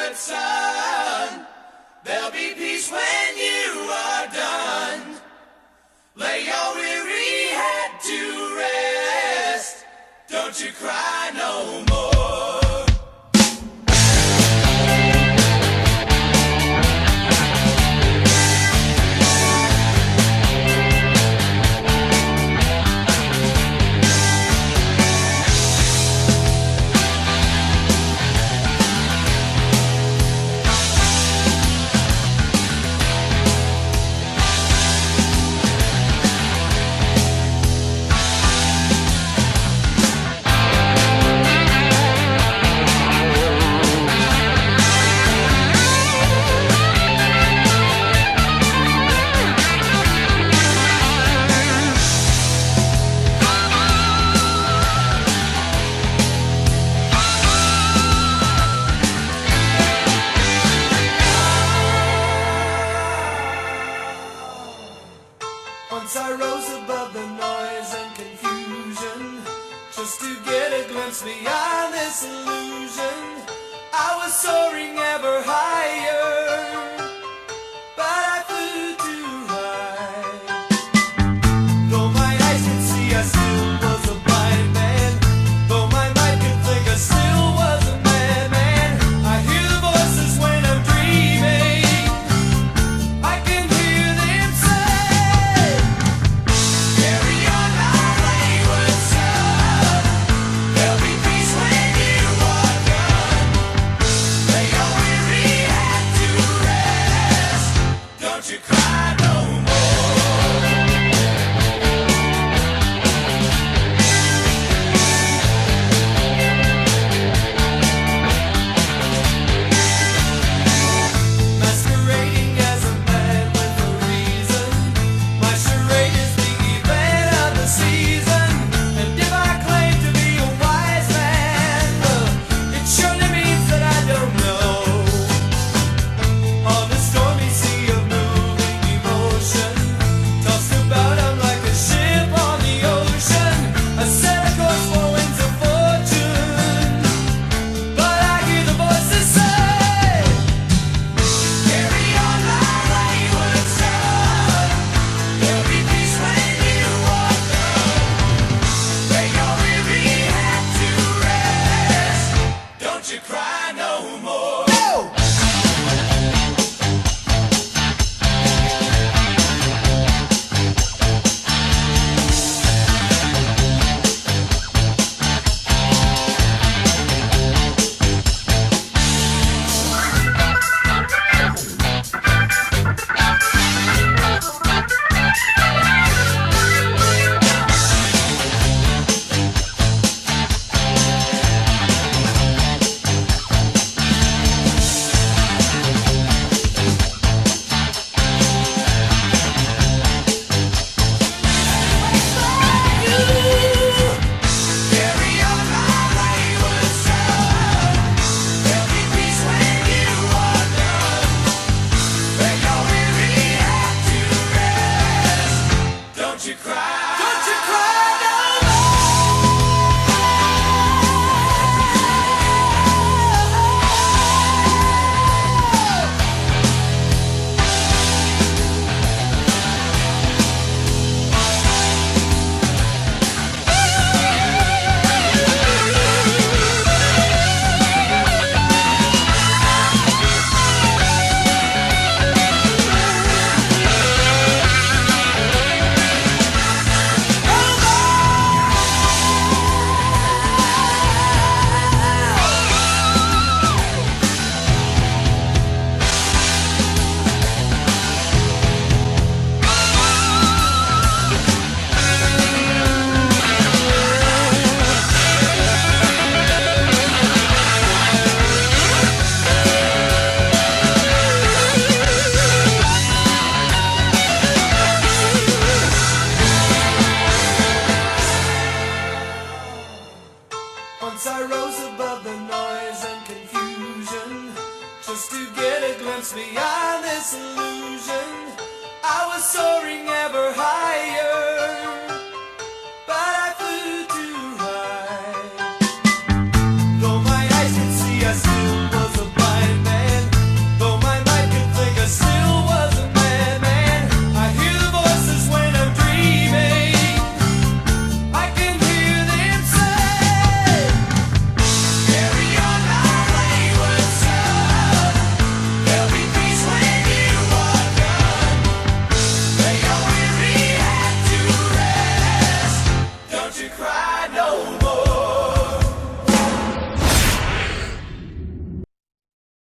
skyward sun. There'll be peace when you are done. Lay your weary head to rest. Don't you cry no more. Once I rose above the noise and confusion, just to get a glimpse beyond this illusion. I was soaring ever higher, but I flew too high. Though my eyes could see, I still was a blind man. Though my mind could think, I still was a madman. I hear the voices when I'm dreaming. I can hear them say, carry on my wayward son. There'll be peace when you are done. Lay your weary head to rest. Don't you cry no more. masquerading as a man with a reason. My charade is the event of the season. And if I claim to be a wise man, it surely means that I don't know. On a stormy sea of moving emotion, tossed about I'm like a ship on the ocean. I set a course for winds of fortune, but I hear the voices say, Carry on my wayward son. There'll be peace when you are done. Lay your weary head to rest. Don't you cry no more. Carry on my wayward son. There'll be peace when you are done. Lay your weary head to rest. Don't you cry. Don't you cry no Once I rose above the noise and confusion, just to get a glimpse beyond this illusion. I was soaring ever higher,